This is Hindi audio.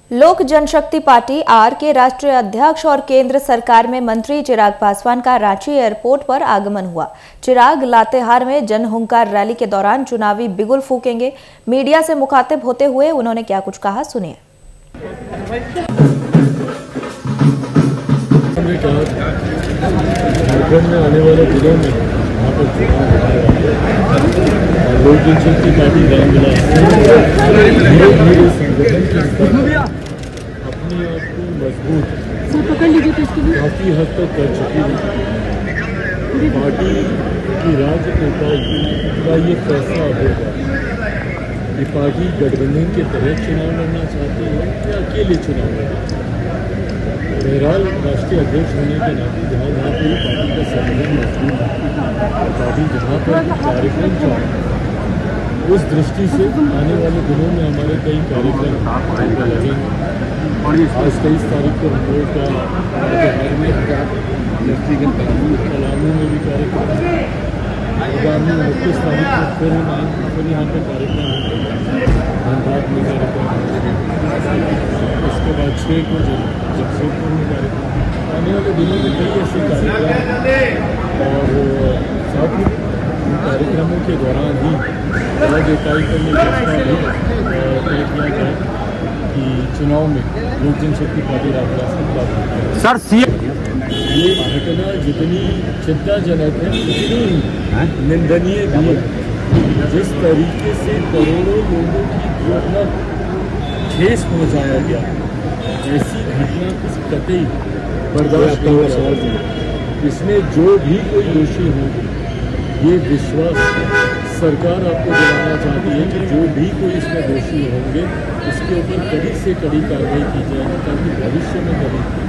लोक जनशक्ति पार्टी आर के राष्ट्रीय अध्यक्ष और केंद्र सरकार में मंत्री चिराग पासवान का रांची एयरपोर्ट पर आगमन हुआ। चिराग लातेहार में जन हुंकार रैली के दौरान चुनावी बिगुल फूकेंगे। मीडिया से मुखातिब होते हुए उन्होंने क्या कुछ कहा, सुनिए। झारखंड में आने वाले दिनों में यहाँ पर लोक जनशक्ति पार्टी रामविलास धीरे धीरे संगठन के स्तर पर अपने आप को मजबूत काफी हद तक कर चुकी है। पार्टी की राजनेता का ये फैसला होगा कि पार्टी गठबंधन के तहत चुनाव लड़ना चाहती है या अकेले चुनाव लड़ना। बहरहाल राष्ट्रीय अध्यक्ष होने के नाते जहाँ जहाँ पर पार्टी का संगठन मजबूत है, पार्टी जहाँ पर कार्यक्रम चाहे, उस दृष्टि से आने वाले दिनों में हमारे कई कार्यक्रम लगेंगे। आज 23 तारीख को हम लोग का व्यक्तिगत पलामू में भी कार्यक्रम है। आगामी 29 तारीख को फिर यहाँ पर कार्यक्रम होंगे, धनबाद में कार्यक्रम होंगे। उसके बाद 6 को जमशेदपुर में कार्यक्रम। आने वाले दिनों में कई ऐसे कार्यक्रम और साथ ही कार्यक्रमों के दौरान ही राज्य इकाई का ये फैसला भी तय किया जाए कि चुनाव में लोक जनशक्ति पार्टी रामविलास सर ये घटना जितनी चिंताजनक है उतनी निंदनीय भी है। जिस तरीके से करोड़ों लोगों की घटना ठेस पहुँचाया गया, ऐसी घटना किस कतई बर्दाश्त नहीं कर सकते। इसमें जो भी कोई दोषी होंगे, ये विश्वास सरकार आपको दिलाना चाहती है कि जो भी कोई इसमें दोषी होंगे उसके ऊपर कड़ी से कड़ी कार्रवाई की जाएगी ताकि भविष्य में कभी